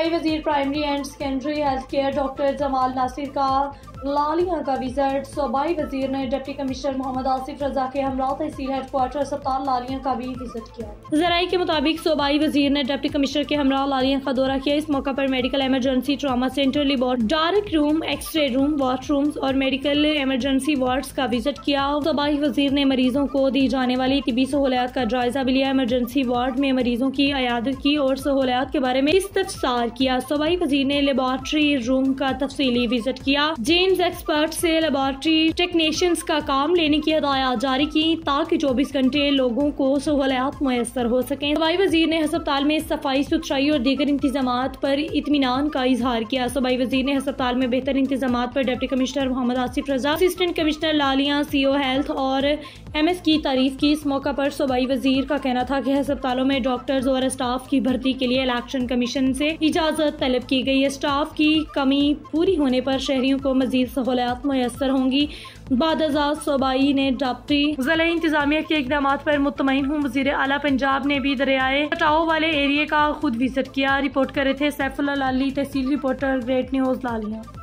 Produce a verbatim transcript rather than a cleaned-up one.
सूबाई वजीर primary and secondary health care doctor Jamal Nasir का लालिया का विजिट। सूबाई वजीर ने डिप्टी कमिश्नर मोहम्मद आसिफ रजा के हमरा तहसील हेडक्वार्टर अस्पताल लालिया का भी विजिट किया। जराये के मुताबिक सूबाई वजीर ने डिप्टी कमिश्नर के हमरा लालिया का दौरा किया। इस मौका पर medical emergency trauma centre, laboratory, dark room, x-ray room, washrooms और मेडिकल इमरजेंसी वार्ड्स का विजिट किया। सूबाई वजीर ने मरीजों को दी जाने वाली तिबी सहूलियात का जायजा भी लिया। इमरजेंसी वार्ड में मरीजों की अयादत की और सहूलियात के बारे में इस्तफसार किया। सूबाई वजीर ने लेबोरेटरी रूम का तफसीली विजिट किया। जेम्स एक्सपर्ट से लेबोरेटरी टेक्नीशियंस का काम लेने की हिदायत जारी की ताकि चौबीस घंटे लोगों को सहूलियात मुयस्सर हो सकें। सूबाई वजीर ने अस्पताल में सफाई सुथराई और दीगर इंतजामात पर इत्मीनान का इजहार किया। सूबाई वजीर ने अस्पताल में बेहतर इंतजामात पर deputy commissioner Muhammad Asif Raza, assistant commissioner Layyah, CO health और एम एस की तारीफ की। इस मौका पर सूबाई वजीर का कहना था कि अस्पतालों में डॉक्टर्स और स्टाफ की भर्ती के लिए इलेक्शन कमीशन से इजाजत तलब की गई है। स्टाफ की कमी पूरी होने पर शहरियों को मजीद सहूलियात मुयस्सर होंगी। बादशाह सूबाई ने डिप्टी जिला इंतजामिया के इकदाम पर मुतमईन हूँ। वजीर आला पंजाब ने भी दरियाए कटाव वाले एरिया का खुद विजिट किया। रिपोर्ट कर रहे थे सैफुल्लाह लाली, तहसील रिपोर्टर, ग्रेट न्यूज लालिया।